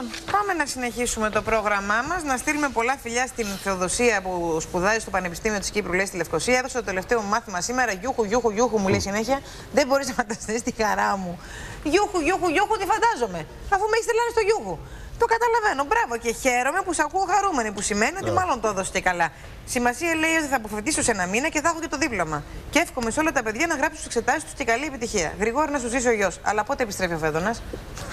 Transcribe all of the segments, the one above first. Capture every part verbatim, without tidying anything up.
Λοιπόν, πάμε να συνεχίσουμε το πρόγραμμά μας. Να στείλουμε πολλά φιλιά στην Θεοδοσία που σπουδάζει στο Πανεπιστήμιο της Κύπρου, λέει, στη Λευκοσία. Έδωσε το τελευταίο μάθημα σήμερα. Γιούχου, γιούχου, γιούχου, μου λέει συνέχεια. Δεν μπορείς να φανταστείς τη χαρά μου. Γιούχου, γιούχου, γιούχου, τι φαντάζομαι. Αφού με έχει στελάνει στο γιούχου. Το καταλαβαίνω. Μπράβο και χαίρομαι που σε ακούω χαρούμενη. Που σημαίνει ότι μάλλον το έδωσε και καλά. Σημασία λέει ότι θα αποφοιτήσω σε ένα μήνα και θα έχω και το δίπλωμα. Και εύχομαι σε όλα τα παιδιά να γράψουν τις εξετάσεις τους και καλή επιτυχία. Γρηγόρη να σου ζήσει ο γιος. Αλλά πότε επιστρέφει ο Φέδωνας?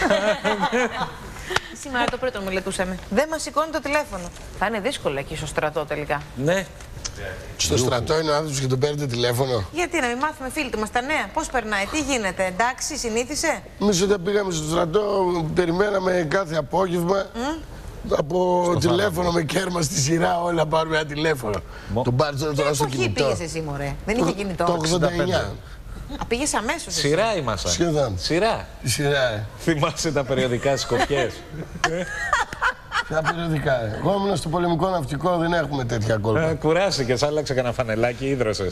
Σήμερα το πρώτο μελετούσαμε. Δεν μας σηκώνει το τηλέφωνο. Θα είναι δύσκολο εκεί στο στρατό τελικά. Ναι. Στο στρατό είναι ο άνθρωπος και τον παίρνετε τηλέφωνο. Γιατί να μην μάθουμε φίλοι του μας τα νέα. Πώς περνάει, τι γίνεται, εντάξει, συνήθισε. Εμείς όταν πήγαμε στο στρατό, περιμέναμε κάθε απόγευμα mm? από στο τηλέφωνο με κέρμα στη σειρά όλα πάρουμε ένα τηλέφωνο. Μο... Τον πάρεις τώρα στο κινητό. Πού πήγες εσύ, μωρέ? Δεν είχε κινητό. Το ογδόντα εννιά. Α, πήγες αμέσως. Σειρά ήμασταν. Σχεδόν. Σειρά. Σειρά, ε. Θυμάσαι τα περιοδικά στις Σκοπιές? Ποια περιοδικά, ε. Εγώ ήμουν στο πολεμικό ναυτικό, δεν έχουμε τέτοια κόλπα. Κουράστηκες, άλλαξε κανένα φανελάκι, ίδρωσες.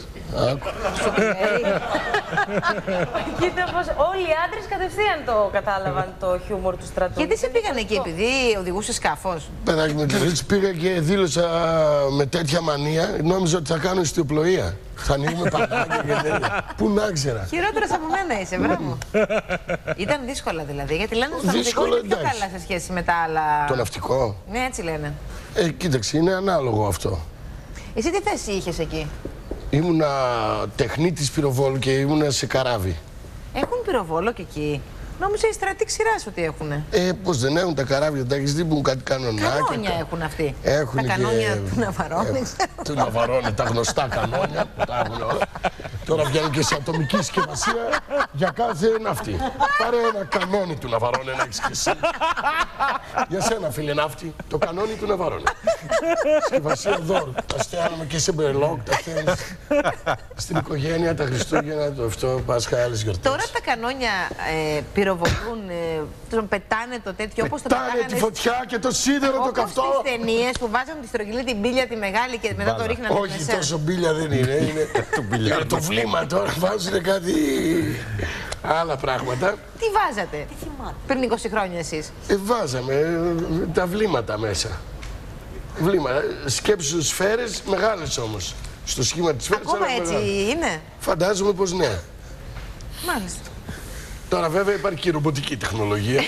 Κοίτα πως όλοι οι άντρες κατευθείαν το κατάλαβαν το χιούμορ του στρατού. Γιατί σε πήγαν εκεί, επειδή οδηγούσε σκάφος? Παιδάκι μου, έτσι πήγα και δήλωσα με τέτοια μανία, νόμιζα ότι θα κάνω ιστιοπλοεία. Θα ανοίγουμε πατάκια και τέτοια. Πού να ξέρα. Χειρότερος από μένα είσαι, μπράβο. Ήταν δύσκολα δηλαδή, γιατί λένε στο ναυτικό είναι πιο καλά σε σχέση με τα άλλα. Το ναυτικό? Ναι, έτσι λένε. Ε, κοίταξε, είναι ανάλογο αυτό. Εσύ τι θέση είχες εκεί? Ήμουνα τεχνίτης πυροβόλου και ήμουνα σε καράβι. Έχουν πυροβόλο και εκεί? Νόμιζα οι στρατοί ξηράς ότι έχουνε. Ε, πώς δεν έχουν τα καράβια, τα έχεις δει που κάτι κανονάκια. Κανόνια έχουν αυτοί. Έχουν τα και... κανόνια του Ναβαρώνη. Του Ναβαρώνη, τα γνωστά κανόνια που τα έχουν όλα. Τώρα βγαίνουν και σε ατομική συσκευασία για κάθε ναύτη. Πάρε ένα κανόνι του Ναβαρώνη να έχεις και εσύ. Για σένα, φίλε ναύτη, το κανόνι του Ναβαρώνη. Συσκευασία δώρο. Τα στέλνουμε και σε μπρελόκ, τα στέλνεις στην οικογένεια, τα Χριστούγεννα, το αυτό, Πάσχα, άλλες γιορτές. Τώρα τα κανόνια ε, πυροβολούν, ε, τον πετάνε το τέτοιο, όπως το πετάνε. Πετάνε τη φωτιά και το σίδερο το καυτό. Όπως τις ταινίες που βάζαν τη στρογγυλή την μπίλια τη μεγάλη και μετά το ρίχνανε μέσα. Όχι, τόσο μπίλια δεν είναι. Είναι το βλήμα τώρα, βάζουν κάτι άλλα πράγματα. Τι βάζατε πριν είκοσι χρόνια εσείς? Ε, βάζαμε ε, τα βλήματα μέσα. Βλήματα, σκέψου σφαίρες, μεγάλες όμως. Στο σχήμα της σφαίρας. Ακόμα έτσι μεγάλες. Είναι? Φαντάζομαι πως ναι. Μάλιστα. Τώρα βέβαια υπάρχει και ρομποτική τεχνολογία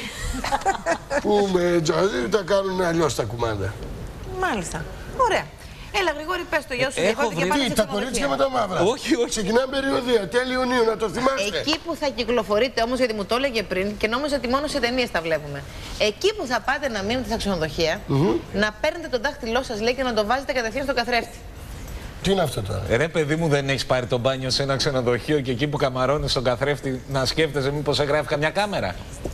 που με τζαζί τα κάνουν αλλιώς τα κουμάντα. Μάλιστα. Ωραία. Έλα, Γρηγόρη, πες το γιο σου. Έχω βρει. Τι, τα κορίτσια με τα μαύρα. Όχι, όχι. Ξεκινάμε περιοδία, τέλη Ιουνίου, να το θυμάστε. Εκεί που θα κυκλοφορείτε όμως, γιατί μου το έλεγε πριν και νόμιζα ότι μόνο σε ταινίες τα βλέπουμε. Εκεί που θα πάτε να μείνετε στα ξενοδοχεία, mm-hmm. να παίρνετε το δάχτυλό σας, λέει, και να το βάζετε κατευθείαν στο καθρέφτη. Τι είναι αυτό τώρα? Ρε παιδί μου, δεν έχεις πάρει το μπάνιο σε ένα ξενοδοχείο και εκεί που καμαρώνεις στον καθρέφτη να σκέφτεσαι μήπως έγραφε καμιά κάμερα?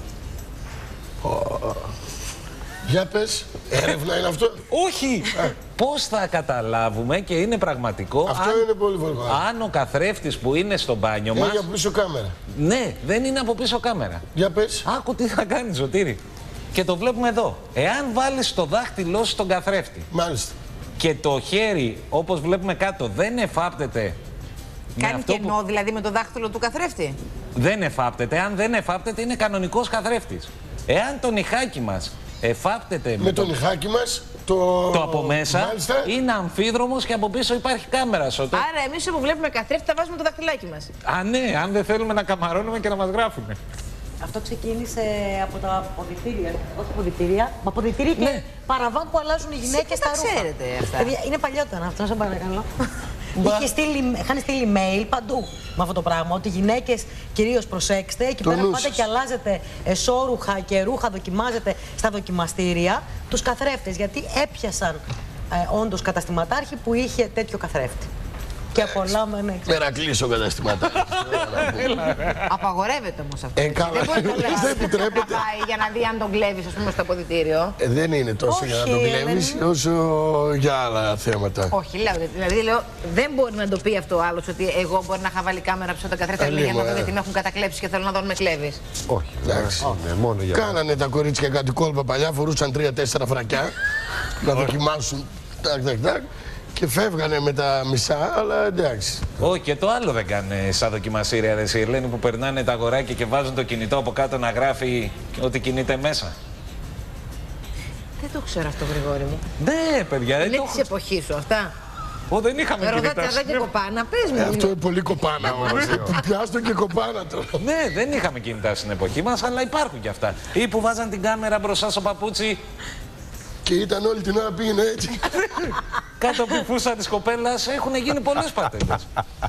Oh. Για πες, έρευνα είναι αυτό? Όχι! Πώς θα καταλάβουμε και είναι πραγματικό? Αυτό αν, είναι πολύ βολικό. Αν ο καθρέφτης που είναι στο μπάνιο μας... Έχει από πίσω κάμερα. Ναι, δεν είναι από πίσω κάμερα. Για πες. Άκου τι θα κάνεις, Σωτήρη. Και το βλέπουμε εδώ. Εάν βάλεις το δάχτυλό σου στον καθρέφτη... Μάλιστα. Και το χέρι, όπως βλέπουμε κάτω, δεν εφάπτεται. Κάνει κενό, που... δηλαδή με το δάχτυλο του καθρέφτη. Δεν εφάπτεται. Αν δεν εφάπτεται, είναι κανονικός καθρέφτης. Εάν το νυχάκι μας εφάπτεται με, με το, το νυχάκι μας, το, το από μέσα, μάλιστα, είναι αμφίδρομος και από πίσω υπάρχει κάμερα. Σωτέ. Άρα εμείς όπου βλέπουμε καθρέφτη θα βάζουμε το δαχτυλάκι μας. Α, ναι, αν δεν θέλουμε να καμαρώνουμε και να μας γράφουν. Αυτό ξεκίνησε από τα αποδυτήρια. Όχι αποδυτήρια, μα αποδυτήρια και ναι. παραβάν που αλλάζουν οι γυναίκες τα ρούχα. Ξέρετε αυτά. Είναι παλιότερα αυτό, σας παρακαλώ. Είχε στείλει, είχαν στείλει mail παντού με αυτό το πράγμα. Ότι οι γυναίκες, κυρίως προσέξτε, εκεί πέρα πάτε και αλλάζετε εσώρουχα και ρούχα, δοκιμάζετε στα δοκιμαστήρια τους καθρέφτες. Γιατί έπιασαν ε, όντως καταστηματάρχη που είχε τέτοιο καθρέφτη. Και απολάμβανε. Μερακλής ο καταστηματάρχης. Απαγορεύεται όμως αυτό. Ε, καλά. Δεν μπορεί να επιτρέπεται. να πάει για να δει αν τον κλέβεις, ας πούμε, στο αποδυτήριο. Ε, δεν είναι τόσο Όχι, για να τον κλέβεις, δεν... όσο για άλλα θέματα. Όχι, λέω. Δηλαδή, λέω, δεν μπορεί να το πει αυτό ο άλλος ότι εγώ μπορεί να είχα βάλει κάμερα πίσω τα καθρέφτα για να δω γιατί με έχουν κατακλέψει και θέλω να δω αν με κλέβεις. Όχι, εντάξει. Μόνο για κάνανε τα κορίτσια κάτι κόλπα παλιά, φορούσαν τρία-τέσσερα φρακιά να δοκιμάσουν. Τάκ, τάκ, τάκ. Και φεύγανε με τα μισά, αλλά εντάξει. Όχι, και το άλλο δεν κάνει σαν δοκιμαστήρια, ρε Σιρλένη, που περνάνε τα αγοράκια και βάζουν το κινητό από κάτω να γράφει ότι κινείται μέσα. Δεν το ξέρω αυτό, Γρηγόρη μου. Ναι, παιδιά, δεν Είναι το της εποχής σου αυτά. Ω, δεν είχαμε Ροδάτε εδώ και κοπάνα, πες μου. Αυτό είναι πολύ κοπάνα όμως. Πιάστο και κοπάνα τώρα. Ναι, δεν είχαμε κινητά στην εποχή μας, αλλά υπάρχουν κι αυτά. Ή που βάζαν την κάμερα μπροστά στο παπούτσι. Και ήταν όλη την ώρα πήγαινε έτσι. Κάτω από τη φούσα της κοπέλας έχουν γίνει πολλές πατέντες.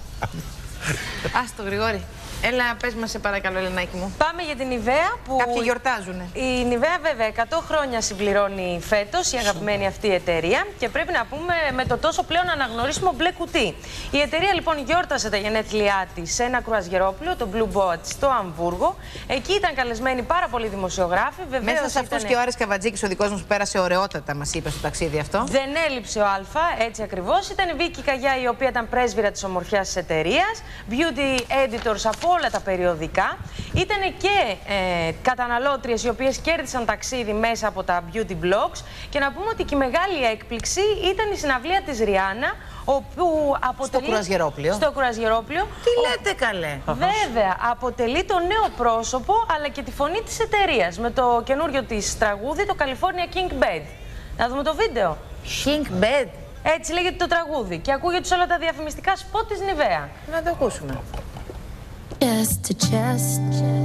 Άστο, Γρηγόρη. Έλα, πες μας σε παρακαλώ, Ελενάκη μου. Πάμε για την Νιβαία που... Κάποιοι γιορτάζουνε. Η Νιβαία βέβαια εκατό χρόνια συμπληρώνει φέτος, η αγαπημένη αυτή εταιρεία, και πρέπει να πούμε με το τόσο πλέον αναγνωρίσιμο μπλε κουτί. Η εταιρεία λοιπόν γιόρτασε τα γενέθλιά της σε ένα κρουαζιερόπλοιο, το Blue Boat, στο Αμβούργο. Εκεί ήταν καλεσμένοι πάρα πολλοί δημοσιογράφοι. Βεβαίως μέσα σε αυτούς ήτανε... και ο Άρης Καβατζίκης, ο δικός μας, που πέρασε ωραιότατα, μας είπε στο ταξίδι αυτό. Δεν έλειψε ο Α, έτσι ακριβώς. Ήταν η Βίκη Καγιά, η οποία ήταν πρέσβυρα της ομορφιάς της εταιρείας, beauty editors από όλα τα περιοδικά. Ήταν και ε, καταναλώτριες οι οποίες κέρδισαν ταξίδι μέσα από τα beauty blogs. Και να πούμε ότι και η μεγάλη έκπληξη ήταν η συναυλία της Ριάννα, όπου αποτελεί... Στο κρουαζιερόπλιο. Στο κρουαζιερόπλιο. Τι λέτε καλέ. Βέβαια, αποτελεί το νέο πρόσωπο αλλά και τη φωνή της εταιρείας με το καινούριο της τραγούδι, το California King Bed. Να δούμε το βίντεο. King Bed. Έτσι λέγεται το τραγούδι και ακούγεται σε όλα τα διαφημιστικά σποτ της Νιβαία. Να το ακούσουμε. Chest to chest,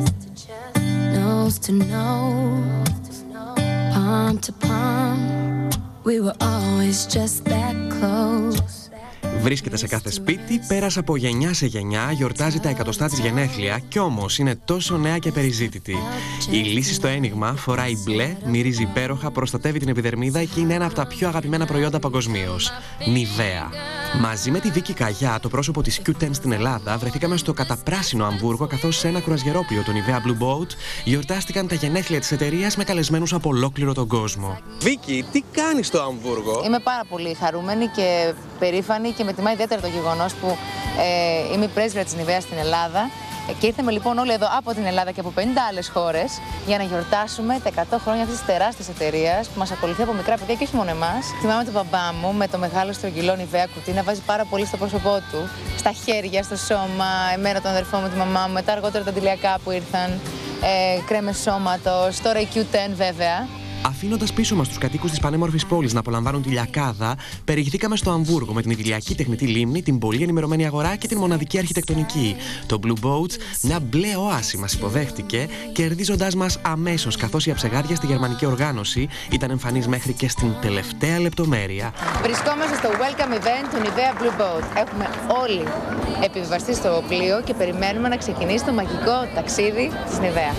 nose to nose, palm to palm. We were always just that close. Βρίσκεται σε κάθε σπίτι, πέρασε από γενιά σε γενιά, γιορτάζει τα εκατοστά της γενέθλια κι όμως είναι τόσο νέα και περιζήτητη. Η λύση στο ένιγμα φοράει μπλε, μυρίζει υπέροχα, προστατεύει την επιδερμίδα και είναι ένα από τα πιο αγαπημένα προϊόντα παγκοσμίως. Νιβαία. Μαζί με τη Βίκη Καγιά, το πρόσωπο της κιου δέκα στην Ελλάδα, βρεθήκαμε στο καταπράσινο Αμβούργο, καθώς σε ένα κρουαζιερόπλιο, το Nivea Blue Boat, γιορτάστηκαν τα γενέθλια της εταιρείας με καλεσμένους από ολόκληρο τον κόσμο. Βίκη, τι κάνεις στο Αμβούργο? Είμαι πάρα πολύ χαρούμενη και περήφανη και με τιμά ιδιαίτερα το γεγονός που ε, είμαι η πρέσβυρα της Nivea στην Ελλάδα. Και ήρθαμε λοιπόν όλοι εδώ από την Ελλάδα και από πενήντα άλλες χώρες για να γιορτάσουμε τα εκατό χρόνια αυτής της τεράστιας εταιρείας που μας ακολουθεί από μικρά παιδιά και όχι μόνο εμάς. Θυμάμαι τον μπαμπά μου με το μεγάλο στρογγυλό Nivea κουτί να βάζει πάρα πολύ στο πρόσωπό του, στα χέρια, στο σώμα, εμένα, τον αδερφό μου, τη μαμά μου, μετά αργότερα τα αντιλιακά που ήρθαν, ε, κρέμες σώματος, τώρα η κιου δέκα βέβαια. Αφήνοντας πίσω μας τους κατοίκους της πανέμορφης πόλης να απολαμβάνουν τη λιακάδα, περιηγηθήκαμε στο Αμβούργο με την ιδηλιακή τεχνητή λίμνη, την πολύ ενημερωμένη αγορά και την μοναδική αρχιτεκτονική. Το Blue Boat, μια μπλε οάση, μας υποδέχτηκε, κερδίζοντας μας αμέσως, καθώς η αψεγάδια στη γερμανική οργάνωση ήταν εμφανής μέχρι και στην τελευταία λεπτομέρεια. Βρισκόμαστε στο welcome event του Nivea Blue Boat. Έχουμε όλοι επιβιβαστεί στο πλοίο και περιμένουμε να ξεκινήσει το μαγικό ταξίδι της Nivea.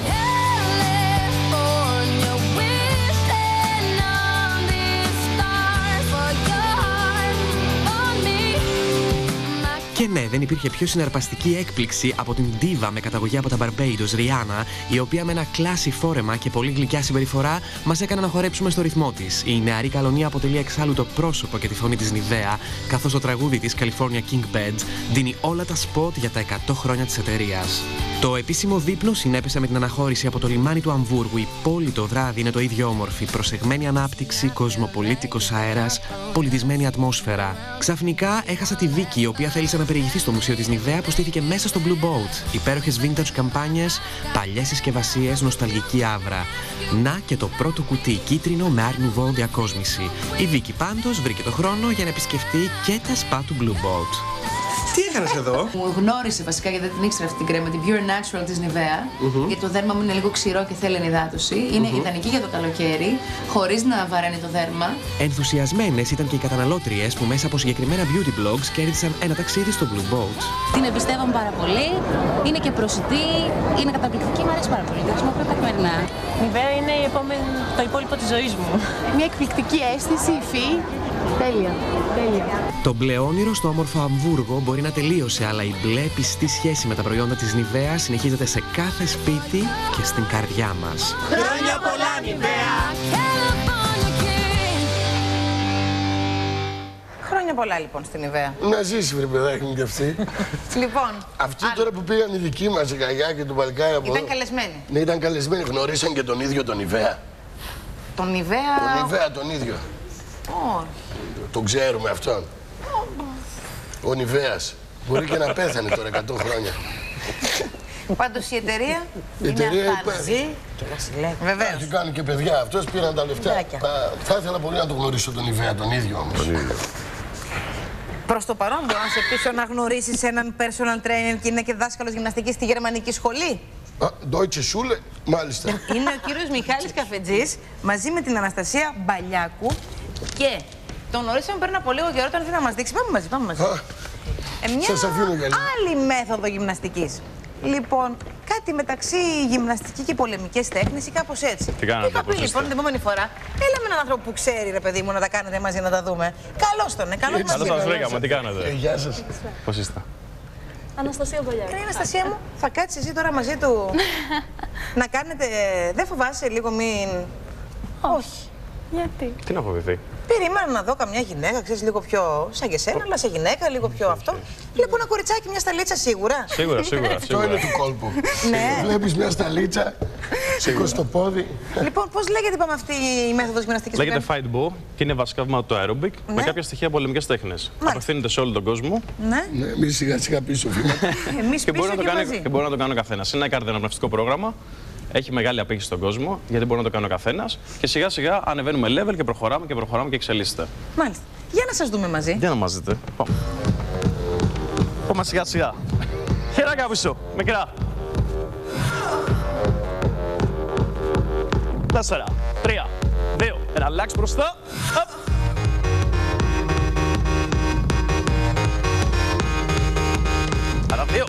Και ναι, δεν υπήρχε πιο συναρπαστική έκπληξη από την ντίβα με καταγωγή από τα Barbados, Ριάννα, η οποία με ένα κλάσι φόρεμα και πολύ γλυκιά συμπεριφορά μας έκανε να χορέψουμε στο ρυθμό της. Η νεαρή καλονία αποτελεί εξάλλου το πρόσωπο και τη φωνή της Nivea, καθώς το τραγούδι της California King Bed δίνει όλα τα σποτ για τα εκατό χρόνια της εταιρείας. Το επίσημο δείπνο συνέπεσε με την αναχώρηση από το λιμάνι του Αμβούργου. Η πόλη το βράδυ είναι το ίδιο όμορφη. Προσεγμένη ανάπτυξη, κοσμοπολίτικος αέρας, πολιτισμένη ατμόσφαιρα. Ξαφνικά έχασα τη Βίκη, η οποία θέλησε να περιηγηθεί στο μουσείο της Nivea που στήθηκε μέσα στο Blue Boat. Υπέροχες vintage καμπάνιες, παλιές συσκευασίες, νοσταλγική άβρα. Να και το πρώτο κουτί κίτρινο με Art Nouveau διακόσμηση. Η Βίκη πάντως βρήκε το χρόνο για να επισκεφτεί και τα σπα του Blue Boat. Τι έκανες εδώ? Μου γνώρισε βασικά, γιατί δεν την ήξερα αυτή την κρέμα, την Pure Natural της Nivea. Mm-hmm. Γιατί το δέρμα μου είναι λίγο ξηρό και θέλει ενυδάτωση. Mm-hmm. Είναι ιδανική για το καλοκαίρι, χωρίς να βαραίνει το δέρμα. Ενθουσιασμένες ήταν και οι καταναλώτριες που μέσα από συγκεκριμένα beauty blogs κέρδισαν ένα ταξίδι στο Blue Boat. Την εμπιστεύομαι πάρα πολύ, είναι και προσιτή, είναι καταπληκτική, μου αρέσει πάρα πολύ. Το χρησιμοποιώ καθημερινά. Nivea είναι η επόμενη, το υπόλοιπο της ζωής μου. Μια εκπληκτική αίσθηση, υφή. Τέλεια, τέλεια. Το μπλε όνειρο στο όμορφο Αμβούργο μπορεί να τελείωσε, αλλά η μπλε πιστή σχέση με τα προϊόντα της Nivea συνεχίζεται σε κάθε σπίτι και στην καρδιά μας. Χρόνια πολλά, Nivea! Χρόνια πολλά λοιπόν στην Nivea. Να ζήσει, βρε παιδάκι μου κι αυτή. Λοιπόν. Αυτοί τώρα που πήγαν οι δικοί μας, η Καγιά και το παλικάρι από εδώ. Ήταν καλεσμένοι. Ναι, ήταν καλεσμένοι. Γνωρίσαν και τον ίδιο τον Nivea. Τον Nivea. Τον Nivea τον ίδιο. Oh. Τον ξέρουμε αυτόν. Ο Νιβέας. Μπορεί και να πέθανε τώρα εκατό χρόνια. Πάντως η εταιρεία Η εταιρεία είναι υπάρχει. Και βασιλεύει. Βεβαίως. Έχει κάνει και παιδιά. Αυτός πήραν τα λεφτά. Παιδάκια. Θα, θα ήθελα πολύ να τον γνωρίσω τον Ιβαία, τον ίδιο όμως. Προς το παρόν μπορώ να σε πείσω να γνωρίσεις έναν personal trainer και είναι και δάσκαλος γυμναστικής στη γερμανική σχολή. Α, Deutsche Schule, μάλιστα. Είναι ο κύριος Μιχάλης Καφετζής μαζί με την Αναστασία Μπαλιάκου και τον γνωρίσαμε πριν από λίγο καιρό όταν ήρθε να μας δείξει. Πάμε μαζί, πάμε μαζί. Ε, μια Σας αφήνω για λίγο. άλλη μέθοδο γυμναστικής. Λοιπόν, κάτι μεταξύ γυμναστική και πολεμικές τέχνες ή κάπως έτσι. Τι κάνατε, είχα πει πώς λοιπόν είστε? την επόμενη φορά, έλα με έναν άνθρωπο που ξέρει ρε παιδί μου να τα κάνετε μαζί να τα δούμε. Καλώς τον, ε, καλώς μας Καλώς σας βρήκαμε, τι κάνετε? Ε, γεια σας. Πώς είστε? Αναστασία Μπαλιάκου. Ε, Αναστασία μου, θα κάτσεις εσύ τώρα μαζί του να κάνετε. Δεν φοβάσαι λίγο μην. Όχι. Γιατί? Τι να φοβηθεί? Περίμενα να δω καμιά γυναίκα, ξέρεις, λίγο πιο σαν και σένα, αλλά σε γυναίκα, λίγο πιο αυτό. Βλέπω ένα κοριτσάκι, μια σταλίτσα σίγουρα. Σίγουρα, σίγουρα. Αυτό είναι του κόλπου. Ναι. Βλέπεις μια σταλίτσα, σηκώσει το πόδι. Λοιπόν, πώς λέγεται είπαμε αυτή η μέθοδος γυμναστικής? Λέγεται fight ball και είναι βασικά βήματα του aerobic με Ναι. κάποια στοιχεία πολεμικές τέχνες. Απευθύνεται σε όλο τον κόσμο Ναι. Ναι, εμείς σιγά σιγά πίσω βήματα. Εμείς και πίσω μπορεί, να το και κάνει, μαζί. και μπορεί να το κάνει ο καθένας. Είναι ένα καρδιοαναπνευστικό πρόγραμμα. Έχει μεγάλη απήχηση στον κόσμο, γιατί μπορεί να το κάνει ο καθένας. Και σιγά σιγά ανεβαίνουμε level και προχωράμε και προχωράμε και εξελίσσεται. Μάλιστα. Για να σας δούμε μαζί. Για να μας δείτε. Πάμε. Πάμε σιγά σιγά. Χεράκια πίσω. Μικρά. Τέσσερα, τρία, δύο. Ένα αλλάξ μπροστά. Απ. Άρα δύο.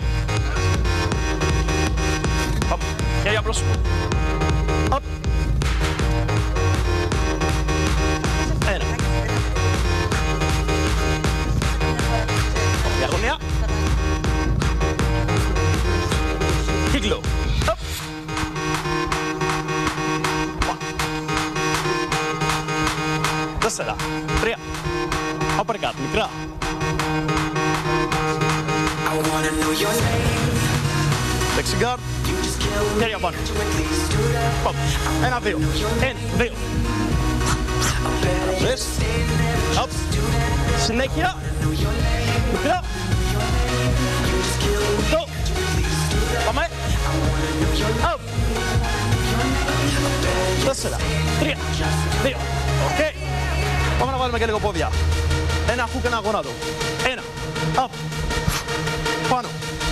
Απ. Χέρια πρόσωπο. Απ. Ένα. Διαγωνία. Κύκλο. Απ. Τέσσερα, τρία. Uppercut, μικρά. Δεξί γκάρ. Χέρια πάνω. Πάμε. Ένα, δύο. Ένα, δύο. Δες. Απ. Συνέχεια. Μικρά. Το. Πάμε. Απ. Τέσσερα, τρία, δύο. Οκ. Πάμε να βάλουμε και λίγο πόδια. Ένα χουκ, ένα γόνατο. Ένα. Απ. Πάνω.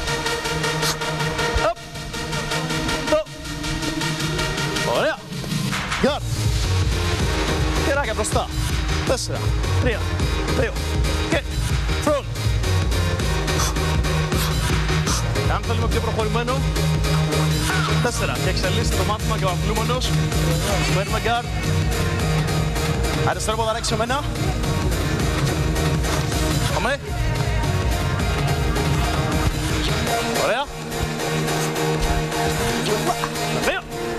Απ. Το. Ωραία. Γκάρ. Χεράκια μπροστά. Τέσσερα, τρία, δύο. Και φρον. Αν θέλουμε πιο προχωρημένο. Τέσσερα. Και εξελίσσεται το μάθημα και ο αθλούμενος. Παίρνουμε γκάρ. Αριστερό ποδαράκι σε μένα. Πάμε. Ωραία. Δύο.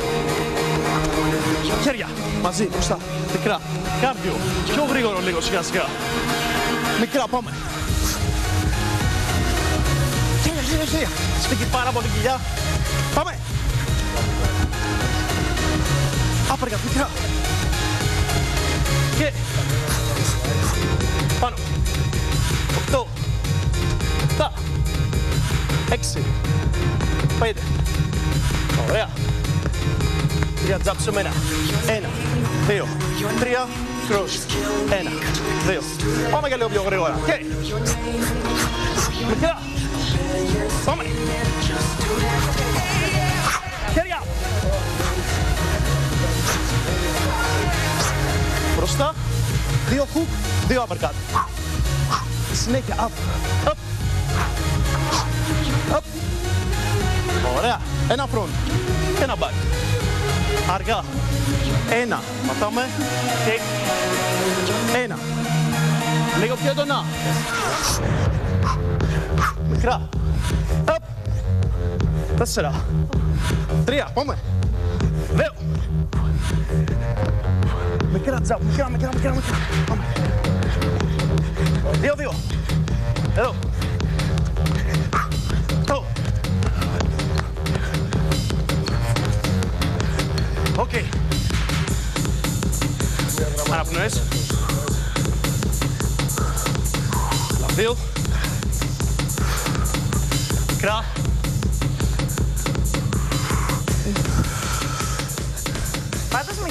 Χέρια. Μαζί, μπροστά. Μικρά. Κάρδιο. Πιο γρήγορο λίγο σιγά σιγά. Μικρά, πάμε. Χέρια, χέρια, χέρια. Σφίγγει πάρα πολύ κοιλιά. Πάμε. Άπεργα, μικρά. Και πάνω. Οκτώ. Επτά. Έξι. Πέντε. Ωραία. Τρία τζάμπ σε μένα. Ένα. Δύο. Τρία. Κρός. Ένα. Δύο. Πάμε και λίγο πιο γρήγορα. Και. Μικρά. Πάμε. Χέρια. Μπροστά, δύο hook, δύο uppercut. Συνέχεια, up, up, up. Ωραία, ένα front, ένα back. Αργά, ένα, πατάμε και ένα. Λίγο πιο έντονα. Μικρά, up. Τέσσερα, τρία, πάμε. Δύο. Μικρά τζάμπ, μικρά, μικρά, μικρά, μικρά. Πάμε. Δύο, δύο. Εδώ. Το. Οκ. Αναπνοές. Δύο. Μικρά.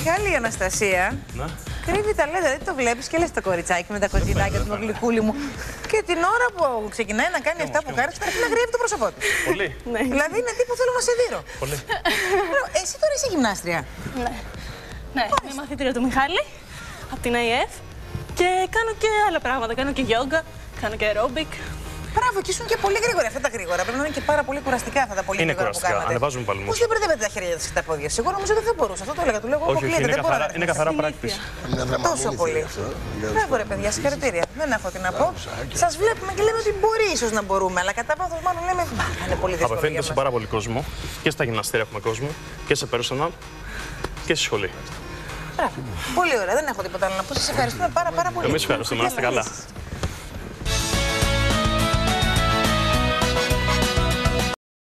Μιχάλη, η Αναστασία Ναι. κρύβει τα λέδα. Δεν το βλέπει και λε το κοριτσάκι με τα κοτσιδάκια του, το γλυκούλι μου. Και την ώρα που ξεκινάει να κάνει αυτά που κάνει, αρχίζει να γρύβει το πρόσωπό τη. Πολύ. Ναι. Δηλαδή είναι τύπου θέλω να σε δείρω. Πολύ. Εσύ τώρα είσαι γυμνάστρια. Ναι. Ναι, είμαι μαθήτρια του Μιχάλη από την έι εφ και κάνω και άλλα πράγματα. Κάνω και γιόγκα, κάνω και aerobic. Μπράβο, και ήσουν και πολύ γρήγορα. Αυτά τα γρήγορα πρέπει να είναι και πάρα πολύ κουραστικά αυτά τα πολύ Είναι γρήγορα που κουραστικά. κάνατε. Ανεβάζουμε παλμούς. Πώς δεν μπερδεύετε τα χέρια σας και τα πόδια σας? Εγώ νομίζω ότι δεν μπορούσα. Αυτό το έλεγα. Του λέω εγώ Όχι, όχι, αποκλείεται. είναι Δεν μπορώ καθαρά, να είναι καθαρά practice. Τόσο πολύ. Μπράβο ρε παιδιά, συγχαρητήρια. Δεν έχω τι να πω. Σας βλέπουμε και λέμε ότι μπορεί ίσως να μπορούμε, αλλά κατά βάθος μάλλον λέμε «Μπα, είναι πολύ δύσκολο. Απευθύνεται σε πάρα πολύ κόσμο. Και στα γυμναστήρια έχουμε κόσμο. Και σε personal. Και στη σχολή. Μπράβο. Πολύ ωραία, δεν έχω τίποτα άλλο να πω. Σας ευχαριστούμε πάρα πάρα πολύ. Εμείς ευχαριστούμε. Να είστε καλά.